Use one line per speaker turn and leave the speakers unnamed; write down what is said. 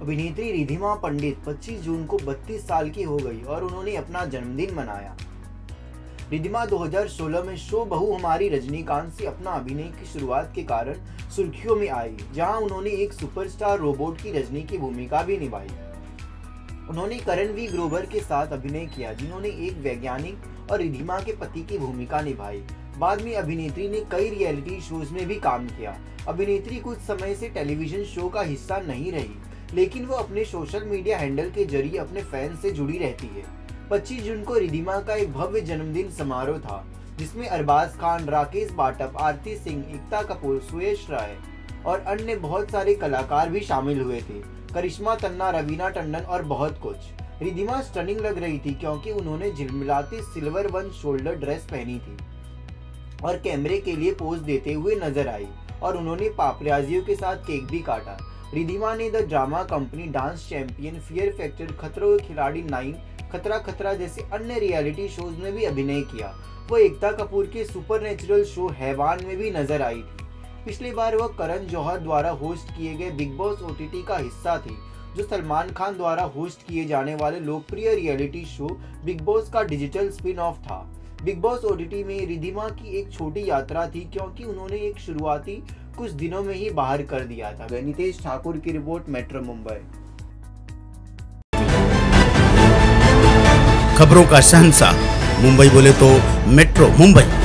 अभिनेत्री रिधिमा पंडित 25 जून को 32 साल की हो गई और उन्होंने अपना जन्मदिन मनाया। रिधिमा 2016 में शो बहू हमारी रजनीकांत से अपना अभिनय की शुरुआत के कारण सुर्खियों में आई, जहां उन्होंने एक सुपरस्टार रोबोट की रजनी की भूमिका भी निभाई। उन्होंने करणवीर ग्रोवर के साथ अभिनय किया, जिन्होंने एक वैज्ञानिक और रिधिमा के पति की भूमिका निभाई। बाद में अभिनेत्री ने कई रियलिटी शोज में भी काम किया। अभिनेत्री कुछ समय से टेलीविजन शो का हिस्सा नहीं रही, लेकिन वो अपने सोशल मीडिया हैंडल के जरिए अपने फैंस से जुड़ी रहती है। 25 जून को रिधिमा का एक भव्य जन्मदिन समारोह था, जिसमें अरबाज खान, राकेश बाटप, आरती सिंह, एकता कपूर, सुयश राय और अन्य बहुत सारे कलाकार भी शामिल हुए थे। करिश्मा तन्ना, रवीना टंडन और बहुत कुछ। रिधिमा स्टनिंग लग रही थी क्योंकि उन्होंने झिलमिलाती सिल्वर वन शोल्डर ड्रेस पहनी थी और कैमरे के लिए पोज देते हुए नजर आई, और उन्होंने पापराजियों के साथ केक भी काटा। रिधिमा ने the drama company, dance champion, fear factor, Khatron Ke खिलाड़ी 9, खतरा खतरा जैसे अन्य रियलिटी शोज में भी अभिनय किया। वो एकता कपूर के सुपरनेचुरल शो हैवान में भी नजर आई थी। पिछली बार वह करण जौहर द्वारा होस्ट किए गए बिग बॉस ओटीटी का हिस्सा थी, जो सलमान खान द्वारा होस्ट किए जाने वाले लोकप्रिय रियलिटी शो बिग बॉस का डिजिटल स्पिन ऑफ था। बिग बॉस ओटीटी में रिधिमा की एक छोटी यात्रा थी, क्योंकि उन्होंने एक शुरुआती कुछ दिनों में ही बाहर कर दिया था। नितेश ठाकुर की रिपोर्ट, मेट्रो मुंबई।
खबरों का शहंशाह मुंबई बोले तो मेट्रो मुंबई।